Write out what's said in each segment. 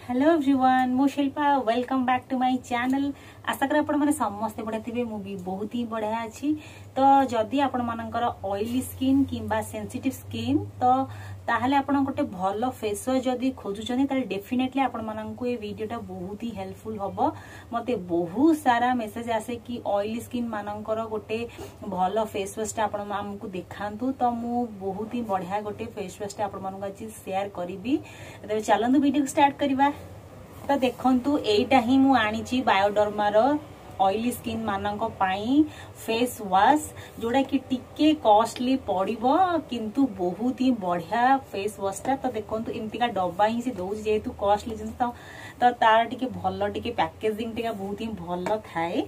Hello everyone, मु Shilpa. Welcome back to my channel. आशा कर आपण माने समस्त बढ़िया थे। मु भी बहुत ही बढ़िया अच्छी। तो जदि आपण मानकर ऑयली स्किन किंबा सेंसिटिव स्किन तो ताहले आपण गोटे भल फेस वाश जदि खोजुचनी ताले डेफिनेटली आपण माननको ये वीडियोटा बहुत ही हेल्पफुल हबो। मते बहुत सारा मेसेज आसे कि ऑयली स्किन मानकर गोटे भल फेस वाश आपण हमकु देखांतु। तो मु बहुत ही बढ़िया गोटे फेस वाश आपण मानको आज शेयर करिवि। तो चलंतु वीडियो स्टार्ट करिबा। तो देखंतु एटा ही मु आनिची बायोडर्मार ऑयली स्किन माननको पाई फेस वाश, जोड़ा कि टिके कॉस्टली पड़िबो किंतु बहुत ही बढ़िया फेस वाशटा। तो देखंतु इमतिका डब्बा ही से दउछ जेतु कॉस्टली जिंस तो तार टिके भल्लो टिके पैकेजिंग टिका बहुत ही भल्लो थाए।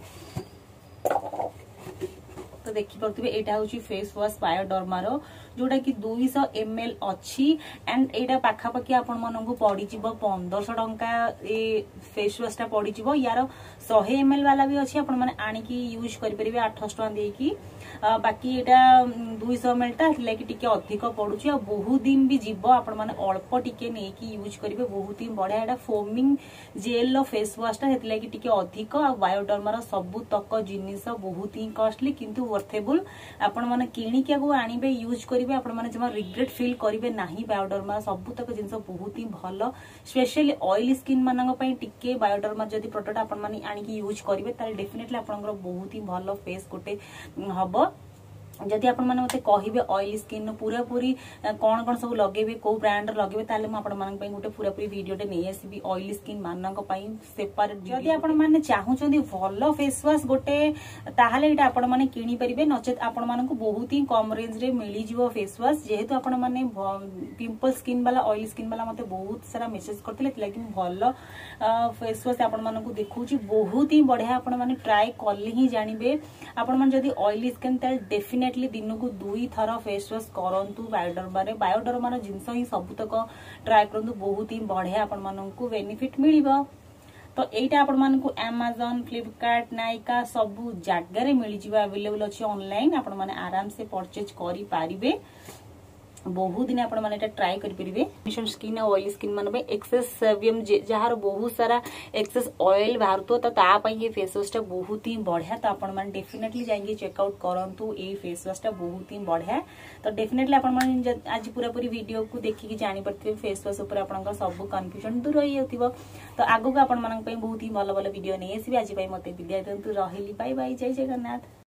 तो देखि परतबे एटा होची फेस वाश बायोडर्मार, जोड़ा कि 200 ml अच्छी एंड एटा पाखा पाखी आपण मनंगु पड़ी जिवो 1500 टंका। ए फेस वाश टा पड़ी जिवो। यार 100 ml वाला भी अच्छी, आपण माने आनी की यूज करि परिबे 800 टंका दे की। बाकी एटा 200 ml ता हले कि टिके अधिक पडुची आ बहुत दिन भी जिवो। आपण माने अल्प टिके नै की यूज करिवे। बहुत ही बढ़िया एटा फोमिंग जेल लो फेस वाश टा, हेतले कि टिके अधिक आ बायोडर्मार सब तक जिनिस बहुत ही कॉस्टली किंतु वर्थेबल। आपण माने किणी के को आनिबे यूज करिवे, आपण माने जमा रिग्रेट फील करिवे नाही। बायोडर्मा सब तक जिनिस बहुत ही भलो, स्पेशली ऑयली स्किन मानन पई टिके बायोडर्मा जदी प्रोडक्ट आपण माने आनी की यूज करिवे ताले डेफिनेटली आपनकर बहुत ही भलो फेस गोटे हबो। जदि आपण माने मते कहिबे ऑयली स्किन पूरा पूरी कोन कोन सब लगेबे, को ब्रांड लगेबे, ताले म आपण मानन पई गोटे पूरा पूरी वीडियोटे नै आसीबी ऑयली स्किन मानन पई सेपरेट। जदि आपण माने चाहुचंदी भलो फेस वाश गोटे ताहाले एटा आपण माने किनी परिबे, नचेत आपण मानन को बहुत ही कम रेंज रे मिली जिवो फेस वाश। जेहेतु आपण माने पिंपल स्किन वाला ऑयली स्किन वाला मते बहुत सारा मेसेज करथिले, लेकिन भलो फेस वाश आपण मानन को देखौची बहुत ही बढ़िया। आपण माने ट्राई करले ही जानिबे। आपण माने जदि ऑयली स्किन ताले डेफिनेटली दिन को 2 थर फेस वाश करंतु। बायोडर्मार जिनस ही सब तक ट्राई करंतु, बहुत ही बढ़िया आपण माननकु बेनिफिट मिलिबो। तो एटा आपण माननकु Amazon, फ्लिपकार्ट, नायका सब जगह रे मिली जिबा, अवेलेबल अछि ऑनलाइन। आपण माने आराम से परचेज करि पारिबे। बहुत दिन आपण माने एटा ट्राई करि परिबे। मिशन स्किन ऑयली स्किन माने पे एक्सेस सेबियम जहार बहुत सारा एक्सेस ऑयल बाहरतो, तो ता पई ये फेस वाश टा बहुत ही बढ़िया। तो आपण माने डेफिनेटली जाइए चेकआउट करंतु। ए फेस वाश टा बहुत ही बढ़िया। तो डेफिनेटली आपण माने आज पूरा पूरी वीडियो को देखि कि जानि परथिबे फेस वाश ऊपर आपनका सब कंफ्यूजन दूर होई होतिबो। तो आगु को आपण मानन पई बहुत ही भलो भलो वीडियो नै आसीबे। आज पई मते विदाय देंतु। रहिली, बाय बाय, जय जगन्नाथ।